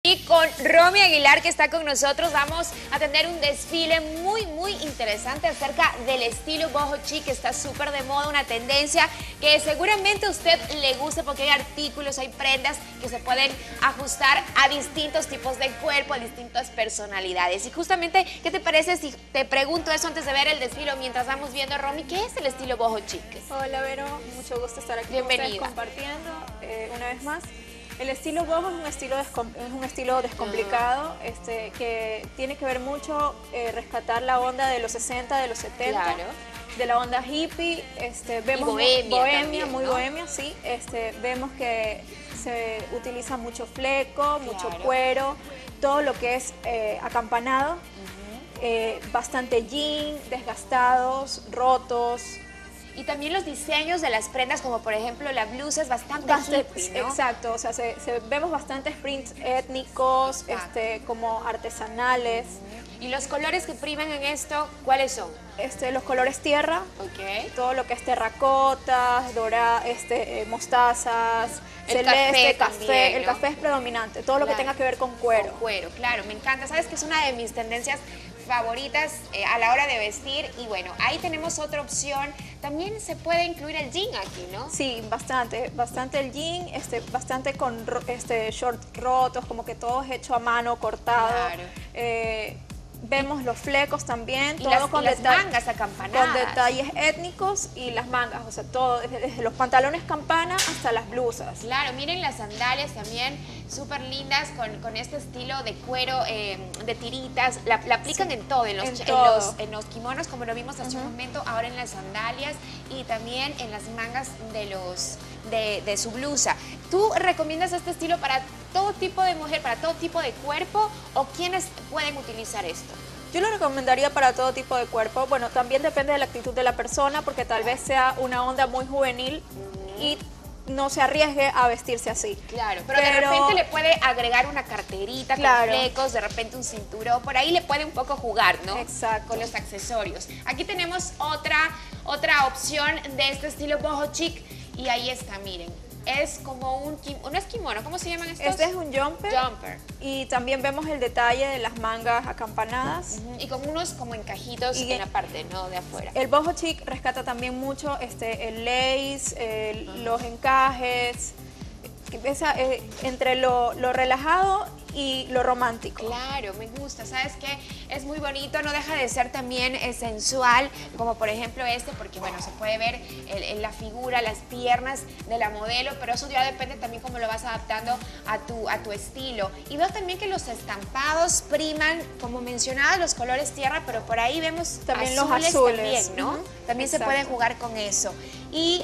Chic con Romy Aguilar, que está con nosotros. Vamos a tener un desfile muy interesante acerca del estilo boho chic, que está súper de moda, una tendencia que seguramente a usted le gusta porque hay artículos, hay prendas que se pueden ajustar a distintos tipos de cuerpo, a distintas personalidades. Y justamente, ¿qué te parece si te pregunto eso antes de ver el desfile o mientras vamos viendo, Romy, qué es el estilo boho chic? Hola Vero, mucho gusto estar aquí Bienvenida. con ustedes compartiendo una vez más. El estilo boho es un estilo descomplicado, que tiene que ver mucho rescatar la onda de los 60, de los 70, Claro. de la onda hippie, vemos bohemia también, muy ¿no? bohemia, sí. Vemos que se utiliza mucho fleco, mucho Claro. cuero, todo lo que es acampanado, bastante jean, desgastados, rotos. Y también los diseños de las prendas, como por ejemplo la blusa, es bastante hippie, ¿no? Exacto, o sea, vemos bastantes prints étnicos, como artesanales. Y los colores que priman en esto, ¿cuáles son? Los colores tierra, Ok. todo lo que es terracotas, mostazas, El celeste, café también, el ¿no? café es predominante, todo lo que Claro. tenga que ver con cuero. Con cuero, claro, me encanta. Sabes que es una de mis tendencias favoritas a la hora de vestir. Y bueno, ahí tenemos otra opción. También se puede incluir el jean aquí, ¿no? Sí, bastante el jean, bastante con short rotos, como que todo es hecho a mano, cortado. Claro. Vemos los flecos también, Y todo las con mangas acampanadas. con detalles étnicos y las mangas, o sea, todo, desde los pantalones campana hasta las blusas. Claro, miren las sandalias también, súper lindas, con este estilo de cuero, de tiritas. La aplican en todo, en los kimonos, como lo vimos hace un momento, ahora en las sandalias y también en las mangas de su blusa. ¿Tú recomiendas este estilo para todo tipo de mujer, para todo tipo de cuerpo, o quiénes pueden utilizar esto? Yo lo recomendaría para todo tipo de cuerpo. Bueno, también depende de la actitud de la persona, porque tal vez sea una onda muy juvenil y no se arriesgue a vestirse así. Claro, pero de repente le puede agregar una carterita con flecos, de repente un cinturón, por ahí le puede un poco jugar, ¿no? Exacto. Con los accesorios. Aquí tenemos otra opción de este estilo boho chic y ahí está, miren. Es como no es kimono, ¿cómo se llaman estos? Este es un jumper. Jumper. Y también vemos el detalle de las mangas acampanadas. Y con unos como encajitos en la parte, ¿no? De afuera. El boho chic rescata también mucho el lace, los encajes, entre lo relajado y lo romántico. Claro, me gusta, ¿sabes qué? Es muy bonito, no deja de ser también sensual, como por ejemplo porque bueno, se puede ver la figura, las piernas de la modelo, pero eso ya depende también cómo lo vas adaptando a tu estilo. Y veo también que los estampados priman, como mencionaba, los colores tierra, pero por ahí vemos también azules los azules. También, ¿no? También Exacto. se puede jugar con eso. Y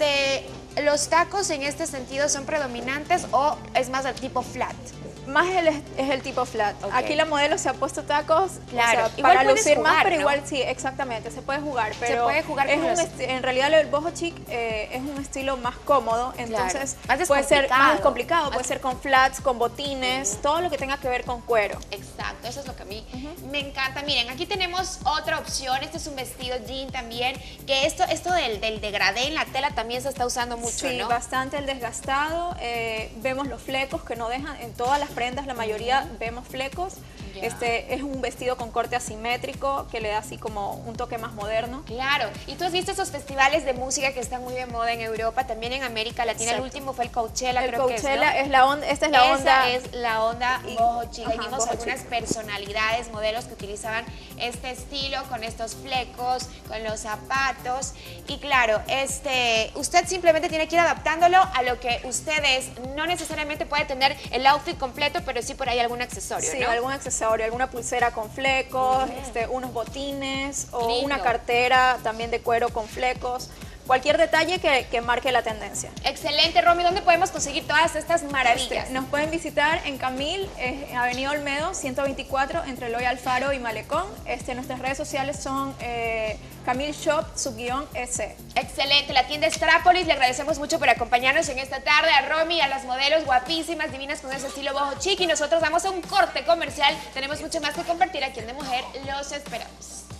los tacos en este sentido son predominantes o es más del tipo flat. Más es el tipo flat. Ok. Aquí la modelo se ha puesto tacos, Claro. o sea, Igual para puedes lucir jugar, más, pero ¿no? igual sí, exactamente, se puede jugar. Pero se puede jugar es con en realidad el boho chic es un estilo más cómodo, entonces Más puede ser más descomplicado, Más- puede ser con flats, con botines, todo lo que tenga que ver con cuero. Exacto, eso es lo que a mí me encanta. Miren, aquí tenemos otra opción. Este es un vestido jean también, que esto del degradé en la tela también se está usando mucho, Sí, ¿no? bastante el desgastado. Vemos los flecos que no dejan, en todas las prendas, la mayoría vemos flecos. Ya. Es un vestido con corte asimétrico que le da así como un toque más moderno. Claro, y tú has visto esos festivales de música que están muy de moda en Europa, también en América Latina. Exacto. El último fue el Coachella, El creo que Coachella es, es la onda, esta es la onda. Esa es la onda boho chic. Ahí Ajá, vimos boho algunas chic. personalidades, modelos que utilizaban este estilo con estos flecos, con los zapatos. Y claro, usted simplemente tiene que ir adaptándolo a lo que ustedes no necesariamente puede tener el outfit completo, pero sí por ahí algún accesorio, Sí, ¿no? algún accesorio, alguna pulsera con flecos, unos botines o Lindo. una cartera también de cuero con flecos. Cualquier detalle que marque la tendencia. Excelente, Romy. ¿Dónde podemos conseguir todas estas maravillas? Nos pueden visitar en Camil, en Avenida Olmedo, 124, entre Eloy Alfaro y Malecón. Nuestras redes sociales son Camil Shop, _S. Excelente, la tienda Strápolis. Le agradecemos mucho por acompañarnos en esta tarde a Romy y a las modelos guapísimas, divinas con ese estilo boho chic. Y nosotros vamos a un corte comercial. Tenemos mucho más que compartir aquí en De Mujer. Los esperamos.